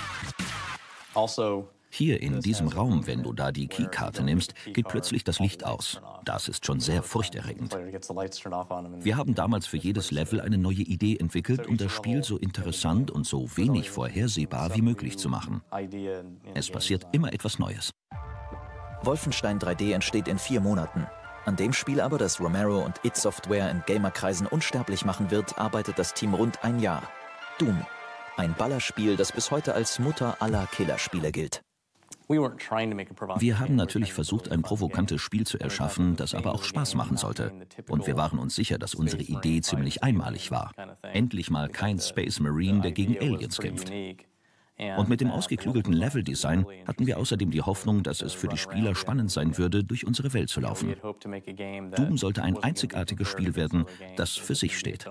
Hier in diesem Raum, wenn du da die Keykarte nimmst, geht plötzlich das Licht aus. Das ist schon sehr furchterregend. Wir haben damals für jedes Level eine neue Idee entwickelt, um das Spiel so interessant und so wenig vorhersehbar wie möglich zu machen. Es passiert immer etwas Neues. Wolfenstein drei D entsteht in vier Monaten. An dem Spiel aber, das Romero und id Software in Gamerkreisen unsterblich machen wird, arbeitet das Team rund ein Jahr. Doom. Ein Ballerspiel, das bis heute als Mutter aller Killerspiele gilt. Wir haben natürlich versucht, ein provokantes Spiel zu erschaffen, das aber auch Spaß machen sollte. Und wir waren uns sicher, dass unsere Idee ziemlich einmalig war. Endlich mal kein Space Marine, der gegen Aliens kämpft. Und mit dem ausgeklügelten Leveldesign hatten wir außerdem die Hoffnung, dass es für die Spieler spannend sein würde, durch unsere Welt zu laufen. Doom sollte ein einzigartiges Spiel werden, das für sich steht.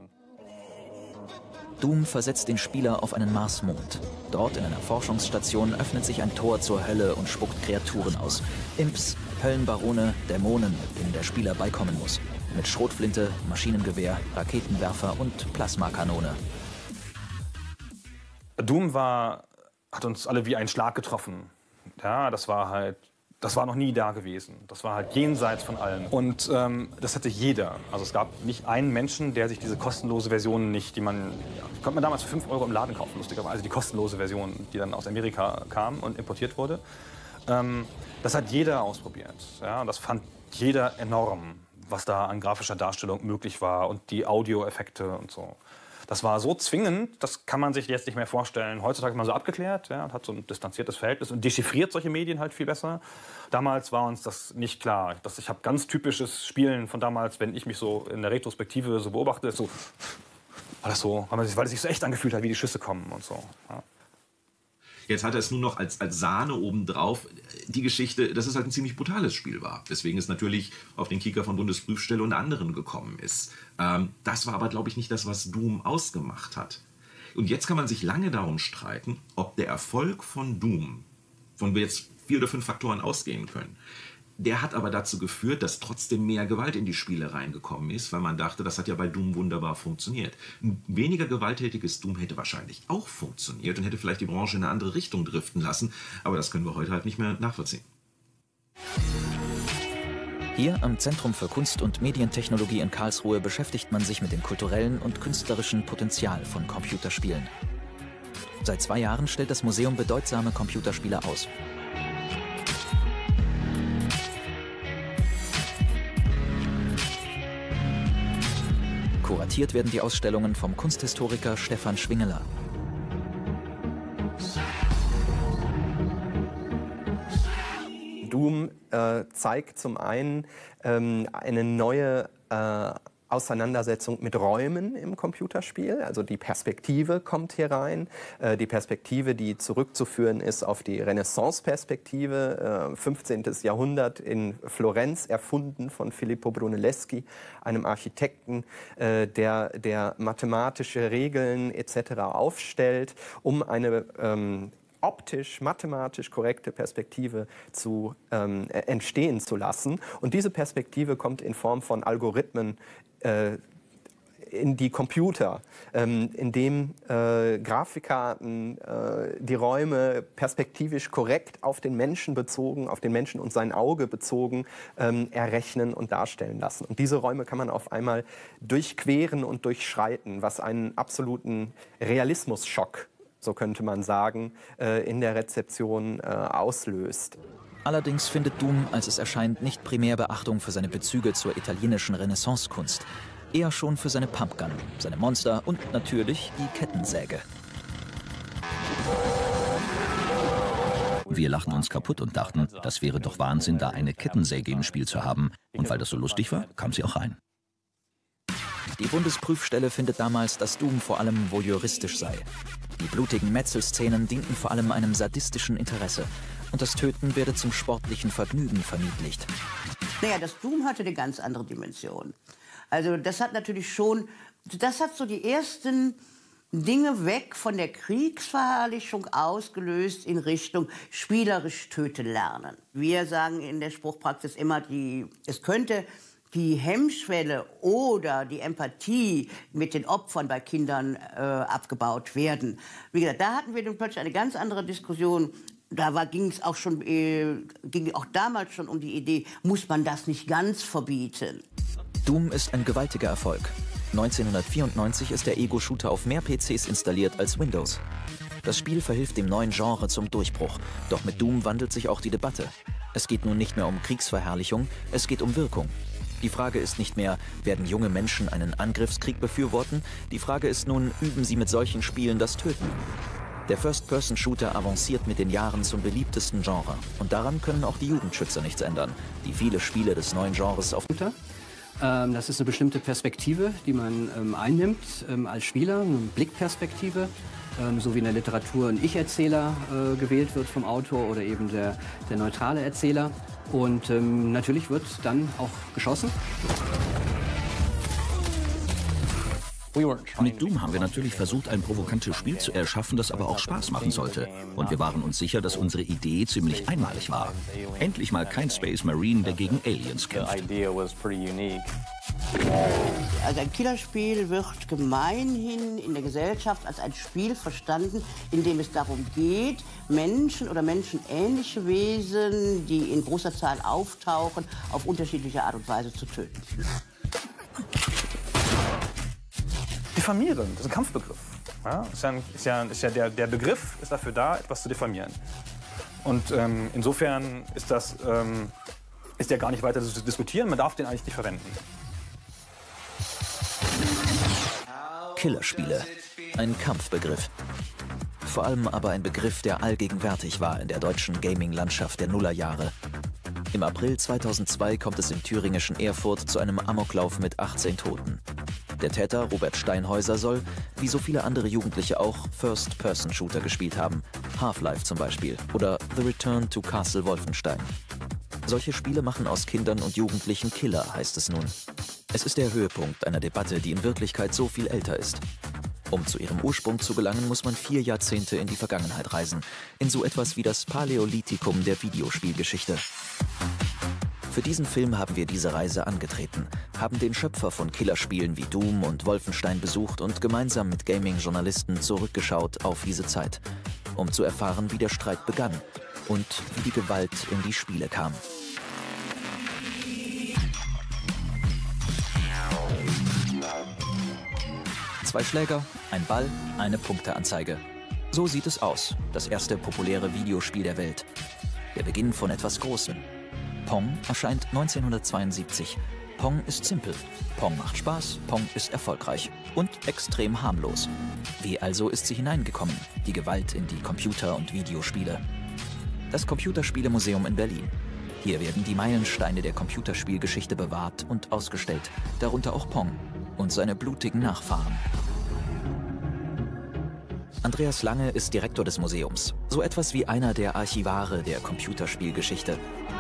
Doom versetzt den Spieler auf einen Marsmond. Dort in einer Forschungsstation öffnet sich ein Tor zur Hölle und spuckt Kreaturen aus. Imps, Höllenbarone, Dämonen, denen der Spieler beikommen muss. Mit Schrotflinte, Maschinengewehr, Raketenwerfer und Plasmakanone. Doom war, hat uns alle wie ein Schlag getroffen. Ja, das war halt, das war noch nie da gewesen. Das war halt jenseits von allem. Und ähm, das hatte jeder. Also es gab nicht einen Menschen, der sich diese kostenlose Version nicht, die man, ja, konnte man damals für fünf Euro im Laden kaufen, lustigerweise. Also die kostenlose Version, die dann aus Amerika kam und importiert wurde. Ähm, das hat jeder ausprobiert. Ja, und das fand jeder enorm, was da an grafischer Darstellung möglich war und die Audioeffekte und so. Das war so zwingend, das kann man sich jetzt nicht mehr vorstellen. Heutzutage ist man so abgeklärt, ja, und hat so ein distanziertes Verhältnis und dechiffriert solche Medien halt viel besser. Damals war uns das nicht klar. Das, ich habe ganz typisches Spielen von damals, wenn ich mich so in der Retrospektive so beobachte, so, war das so, weil, man sich, weil es sich so echt angefühlt hat, wie die Schüsse kommen und so. Ja. Jetzt hat er es nur noch als, als Sahne obendrauf. Die Geschichte, dass es halt ein ziemlich brutales Spiel war. Deswegen es natürlich auf den Kicker von Bundesprüfstelle und anderen gekommen ist. Ähm, das war aber, glaube ich, nicht das, was Doom ausgemacht hat. Und jetzt kann man sich lange darum streiten, ob der Erfolg von Doom, von wir jetzt vier oder fünf Faktoren ausgehen können, der hat aber dazu geführt, dass trotzdem mehr Gewalt in die Spiele reingekommen ist, weil man dachte, das hat ja bei Doom wunderbar funktioniert. Ein weniger gewalttätiges Doom hätte wahrscheinlich auch funktioniert und hätte vielleicht die Branche in eine andere Richtung driften lassen, aber das können wir heute halt nicht mehr nachvollziehen. Hier am Zentrum für Kunst- und Medientechnologie in Karlsruhe beschäftigt man sich mit dem kulturellen und künstlerischen Potenzial von Computerspielen. Seit zwei Jahren stellt das Museum bedeutsame Computerspiele aus. Kuratiert werden die Ausstellungen vom Kunsthistoriker Stefan Schwingeler. Doom äh, zeigt zum einen ähm, eine neue äh, Auseinandersetzung mit Räumen im Computerspiel. Also die Perspektive kommt hier rein. Äh, die Perspektive, die zurückzuführen ist auf die Renaissance-Perspektive, äh, fünfzehnten. Jahrhundert in Florenz, erfunden von Filippo Brunelleschi, einem Architekten, äh, der, der mathematische Regeln et cetera aufstellt, um eine ähm, optisch, mathematisch korrekte Perspektive zu ähm, entstehen zu lassen. Und diese Perspektive kommt in Form von Algorithmen äh, in die Computer, ähm, in dem äh, Grafikkarten äh, die Räume perspektivisch korrekt auf den Menschen bezogen, auf den Menschen und sein Auge bezogen, ähm, errechnen und darstellen lassen. Und diese Räume kann man auf einmal durchqueren und durchschreiten, was einen absoluten Realismusschock, so könnte man sagen, äh, in der Rezeption äh, auslöst. Allerdings findet Doom, als es erscheint, nicht primär Beachtung für seine Bezüge zur italienischen Renaissance-Kunst. Eher schon für seine Pumpgun, seine Monster und natürlich die Kettensäge. Wir lachten uns kaputt und dachten, das wäre doch Wahnsinn, da eine Kettensäge im Spiel zu haben. Und weil das so lustig war, kam sie auch rein. Die Bundesprüfstelle findet damals, dass Doom vor allem voyeuristisch sei. Die blutigen Metzelszenen dienten vor allem einem sadistischen Interesse. Und das Töten werde zum sportlichen Vergnügen verniedlicht. Naja, das Doom hatte eine ganz andere Dimension. Also das hat natürlich schon, das hat so die ersten Dinge weg von der Kriegsverherrlichung ausgelöst in Richtung spielerisch töten lernen. Wir sagen in der Spruchpraxis immer, die, es könnte die Hemmschwelle oder die Empathie mit den Opfern bei Kindern äh, abgebaut werden. Wie gesagt, da hatten wir dann plötzlich eine ganz andere Diskussion. Da ging es auch schon, äh, ging auch damals schon um die Idee, muss man das nicht ganz verbieten? Doom ist ein gewaltiger Erfolg. neunzehnhundertvierundneunzig ist der Ego-Shooter auf mehr P Cs installiert als Windows. Das Spiel verhilft dem neuen Genre zum Durchbruch. Doch mit Doom wandelt sich auch die Debatte. Es geht nun nicht mehr um Kriegsverherrlichung, es geht um Wirkung. Die Frage ist nicht mehr, werden junge Menschen einen Angriffskrieg befürworten? Die Frage ist nun, üben sie mit solchen Spielen das Töten? Der First-Person-Shooter avanciert mit den Jahren zum beliebtesten Genre. Und daran können auch die Jugendschützer nichts ändern, die viele Spiele des neuen Genres auf... Ähm, das ist eine bestimmte Perspektive, die man ähm, einnimmt ähm, als Spieler, eine Blickperspektive, ähm, so wie in der Literatur ein Ich-Erzähler äh, gewählt wird vom Autor oder eben der, der neutrale Erzähler. Und ähm, natürlich wird dann auch geschossen. Mit Doom haben wir natürlich versucht, ein provokantes Spiel zu erschaffen, das aber auch Spaß machen sollte. Und wir waren uns sicher, dass unsere Idee ziemlich einmalig war. Endlich mal kein Space Marine, der gegen Aliens kämpft. Also ein Killerspiel wird gemeinhin in der Gesellschaft als ein Spiel verstanden, in dem es darum geht, Menschen oder menschenähnliche Wesen, die in großer Zahl auftauchen, auf unterschiedliche Art und Weise zu töten. Diffamieren, das ist ein Kampfbegriff. Ja, ist ja, ist ja, ist ja der, der Begriff ist dafür da, etwas zu diffamieren. Und ähm, insofern ist das ähm, ist der gar nicht weiter zu diskutieren. Man darf den eigentlich nicht verwenden. Killerspiele, ein Kampfbegriff. Vor allem aber ein Begriff, der allgegenwärtig war in der deutschen Gaming-Landschaft der Nullerjahre. Im April zweitausendzwei kommt es im thüringischen Erfurt zu einem Amoklauf mit achtzehn Toten. Der Täter, Robert Steinhäuser, soll, wie so viele andere Jugendliche auch, First-Person-Shooter gespielt haben. Half-Life zum Beispiel oder The Return to Castle Wolfenstein. Solche Spiele machen aus Kindern und Jugendlichen Killer, heißt es nun. Es ist der Höhepunkt einer Debatte, die in Wirklichkeit so viel älter ist. Um zu ihrem Ursprung zu gelangen, muss man vier Jahrzehnte in die Vergangenheit reisen. In so etwas wie das Paläolithikum der Videospielgeschichte. Für diesen Film haben wir diese Reise angetreten, haben den Schöpfer von Killerspielen wie Doom und Wolfenstein besucht und gemeinsam mit Gaming-Journalisten zurückgeschaut auf diese Zeit, um zu erfahren, wie der Streit begann und wie die Gewalt in die Spiele kam. Zwei Schläger, ein Ball, eine Punkteanzeige. So sieht es aus, das erste populäre Videospiel der Welt. Der Beginn von etwas Großem. Pong erscheint neunzehnhundertzweiundsiebzig. Pong ist simpel. Pong macht Spaß, Pong ist erfolgreich und extrem harmlos. Wie also ist sie hineingekommen, die Gewalt in die Computer- und Videospiele? Das Computerspielemuseum in Berlin. Hier werden die Meilensteine der Computerspielgeschichte bewahrt und ausgestellt, darunter auch Pong und seine blutigen Nachfahren. Andreas Lange ist Direktor des Museums, so etwas wie einer der Archivare der Computerspielgeschichte.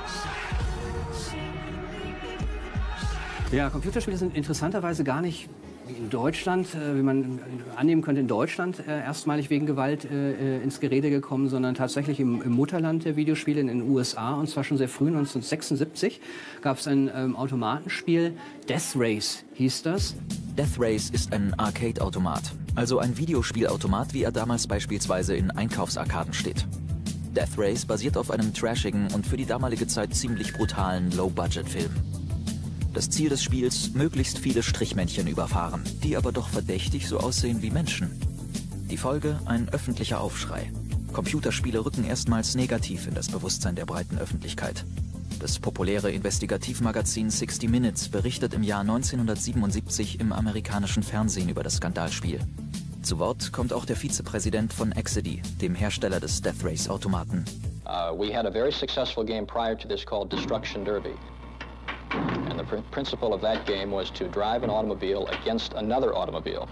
Ja, Computerspiele sind interessanterweise gar nicht in Deutschland, äh, wie man annehmen könnte, in Deutschland äh, erstmalig wegen Gewalt äh, ins Gerede gekommen, sondern tatsächlich im, im Mutterland der Videospiele in den U S A, und zwar schon sehr früh, neunzehnhundertsechsundsiebzig, gab es ein ähm, Automatenspiel, Death Race hieß das. Death Race ist ein Arcade-Automat, also ein Videospielautomat, wie er damals beispielsweise in Einkaufsarkaden steht. Death Race basiert auf einem trashigen und für die damalige Zeit ziemlich brutalen Low-Budget-Film. Das Ziel des Spiels, möglichst viele Strichmännchen überfahren, die aber doch verdächtig so aussehen wie Menschen. Die Folge, ein öffentlicher Aufschrei. Computerspiele rücken erstmals negativ in das Bewusstsein der breiten Öffentlichkeit. Das populäre Investigativmagazin sixty minutes berichtet im Jahr neunzehnhundertsiebenundsiebzig im amerikanischen Fernsehen über das Skandalspiel. Zu Wort kommt auch der Vizepräsident von Exidy, dem Hersteller des Death Race-Automaten. Uh, we had a very successful game prior to this called Destruction Derby. And the pr principle of that game was to drive an automobile against another automobile.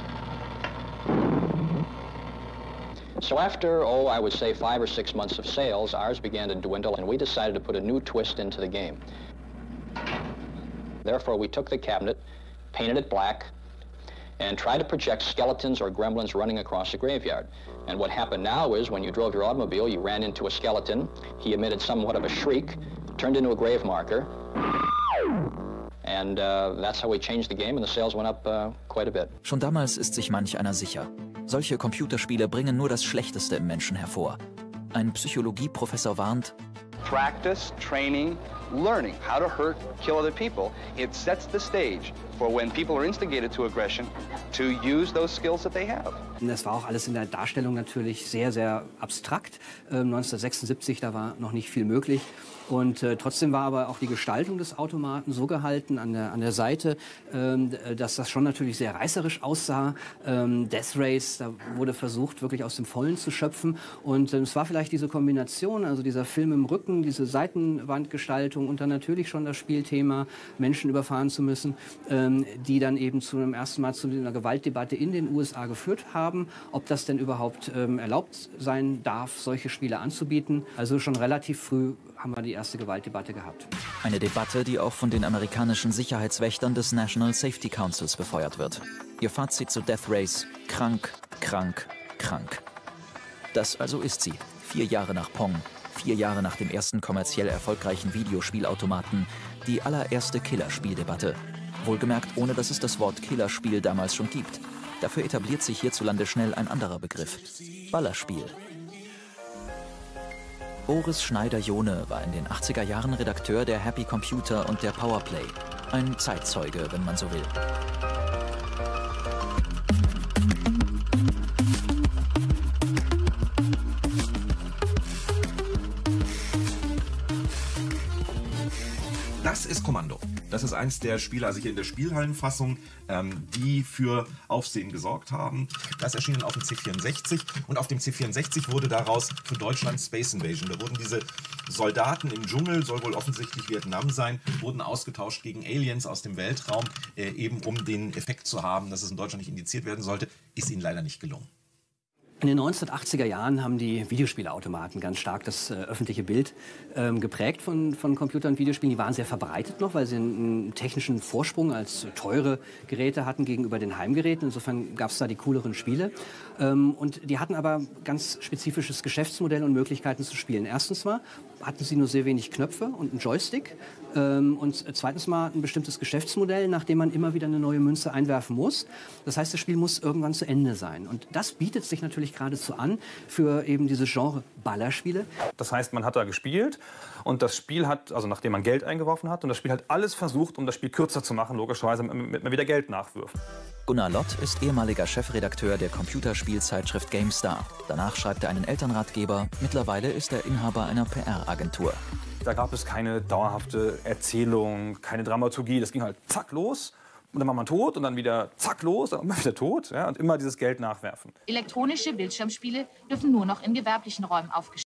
So after, oh, I would say five or six months of sales, ours began to dwindle, and we decided to put a new twist into the game. Therefore, we took the cabinet, painted it black, and tried to project skeletons or gremlins running across a graveyard. And what happened now is, when you drove your automobile, you ran into a skeleton, he emitted somewhat of a shriek, turned into a grave marker, and uh, that's how we changed the game, and the sales went up uh, quite a bit. Schon damals ist sich manch einer sicher. Solche Computerspiele bringen nur das Schlechteste im Menschen hervor. Ein Psychologieprofessor warnt: Practice, training, learning how to hurt, kill other people. It sets the stage for when people are instigated to aggression to use those skills that they have. Das war auch alles in der Darstellung natürlich sehr, sehr abstrakt. Ähm, neunzehnhundertsechsundsiebzig, da war noch nicht viel möglich. Und äh, trotzdem war aber auch die Gestaltung des Automaten so gehalten an der, an der Seite, ähm, dass das schon natürlich sehr reißerisch aussah. Ähm, Death Race, da wurde versucht, wirklich aus dem Vollen zu schöpfen. Und äh, es war vielleicht diese Kombination, also dieser Film im Rücken, diese Seitenwandgestaltung und dann natürlich schon das Spielthema, Menschen überfahren zu müssen, ähm, die dann eben zu einem ersten Mal zu einer Gewaltdebatte in den U S A geführt haben, ob das denn überhaupt ähm, erlaubt sein darf, solche Spiele anzubieten. Also schon relativ früh haben wir die erste Gewaltdebatte gehabt. Eine Debatte, die auch von den amerikanischen Sicherheitswächtern des National Safety Councils befeuert wird. Ihr Fazit zu Death Race: krank, krank, krank. Das also ist sie. Vier Jahre nach Pong, vier Jahre nach dem ersten kommerziell erfolgreichen Videospielautomaten, die allererste Killerspieldebatte. Wohlgemerkt, ohne dass es das Wort Killerspiel damals schon gibt. Dafür etabliert sich hierzulande schnell ein anderer Begriff: Ballerspiel. Boris Schneider-Johne war in den achtziger Jahren Redakteur der Happy Computer und der Powerplay. Ein Zeitzeuge, wenn man so will. Das ist Kommando. Das ist eins der Spiele, also hier in der Spielhallenfassung, ähm, die für Aufsehen gesorgt haben. Das erschien dann auf dem C vierundsechzig und auf dem C vierundsechzig wurde daraus für Deutschland Space Invasion. Da wurden diese Soldaten im Dschungel, soll wohl offensichtlich Vietnam sein, wurden ausgetauscht gegen Aliens aus dem Weltraum, äh, eben um den Effekt zu haben, dass es in Deutschland nicht indiziert werden sollte. Ist ihnen leider nicht gelungen. In den neunzehnhundertachtziger Jahren haben die Videospielautomaten ganz stark das äh, öffentliche Bild ähm, geprägt von, von Computern und Videospielen. Die waren sehr verbreitet noch, weil sie einen, einen technischen Vorsprung als teure Geräte hatten gegenüber den Heimgeräten. Insofern gab es da die cooleren Spiele. Ähm, und die hatten aber ganz spezifisches Geschäftsmodell und Möglichkeiten zu spielen. Erstens mal hatten sie nur sehr wenig Knöpfe und einen Joystick. Ähm, und zweitens mal ein bestimmtes Geschäftsmodell, nach dem man immer wieder eine neue Münze einwerfen muss. Das heißt, das Spiel muss irgendwann zu Ende sein. Und das bietet sich natürlich geradezu an für eben diese Genre Ballerspiele. Das heißt, man hat da gespielt und das Spiel hat, also nachdem man Geld eingeworfen hat, und das Spiel hat alles versucht, um das Spiel kürzer zu machen, logischerweise, damit man wieder Geld nachwirft. Gunnar Lott ist ehemaliger Chefredakteur der Computerspielzeitschrift GameStar. Danach schreibt er einen Elternratgeber. Mittlerweile ist er Inhaber einer P R-Agentur. Da gab es keine dauerhafte Erzählung, keine Dramaturgie. Das ging halt zack los. Und dann war man tot und dann wieder zack los, dann war man wieder tot. Ja, und immer dieses Geld nachwerfen. Elektronische Bildschirmspiele dürfen nur noch in gewerblichen Räumen aufgestellt